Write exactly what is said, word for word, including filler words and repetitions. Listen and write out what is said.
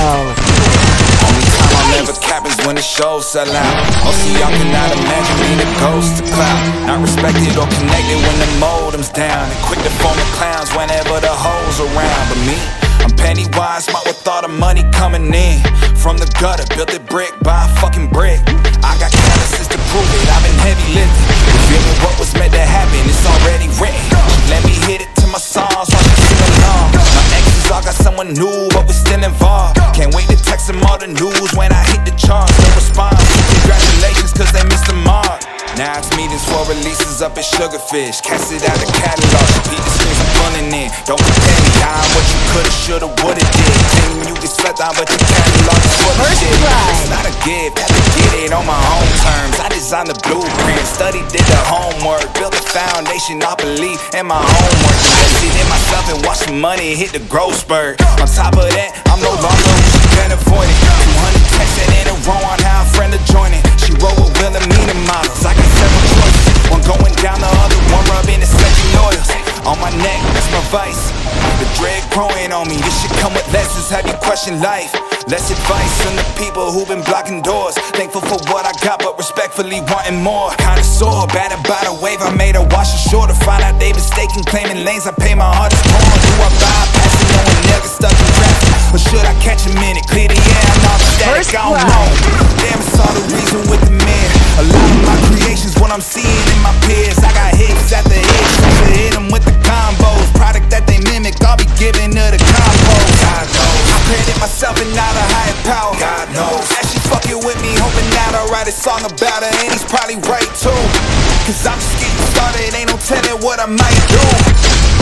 Only time I'll never cap is when the shows sell out. Most of y'all cannot imagine being a ghost to clout. Not respected or connected when the modem's down, and quick to phone the clowns whenever the hoes around. But me, I'm penny wise, smart with all the money coming in. From the gutter, built it brick by a fucking brick. I got calluses to prove it, I've been heavy lifting. Feeling what was meant to happen, it's already written. She let me hit it to my songs while she sing along. My exes all got someone new, but we still involved. Can't wait to text them all the news when I hit the charts. No response, congratulations cause they missed the mark. Now it's meetings for releases up at Sugarfish. Cast it out the catalog, repeat the strings I'm running in. Don't pretend I'm what you coulda, shoulda, woulda did. Thinking you get slept on, but your catalog is full of shit. It's not a gift, had to get it on my own terms. I designed the blueprint, studied, did the homework, built a foundation, I believe in my homework. Invested in myself and watched the money hit the growth spurt. On top of that, I'm no longer who she can't avoid it. two hundred texts in a row on how a friend to join it. She wrote with Wilhelmina models, I got several choices. One going down, the other one rubbing essential oils. On my neck, that's my vice. The dread growing on me, this shit come with lessons, have you question life. Less advice from the people who've been blocking doors. Thankful for what I got, but respectfully wanting more. Kinda sore, battered by the wave, I made her wash ashore to find out they mistaken, claiming lanes I pay my hardest for. Do I bypass it, no one never stuck in traffic? Or should I catch a minute, clear the air, I'm not static, I don't know. Damn, it's all the reason with the man. A lot of my creations, what I'm seeing in my peers. I got hits after hits, I should hit them with the combos. Product that they mimic, I'll be giving her the combo. God knows, I credit myself and not a higher power. God knows, that she fucking with me, hoping that I'll write a song about her. And he's probably right too, cause I'm just getting started, ain't no telling what I might do.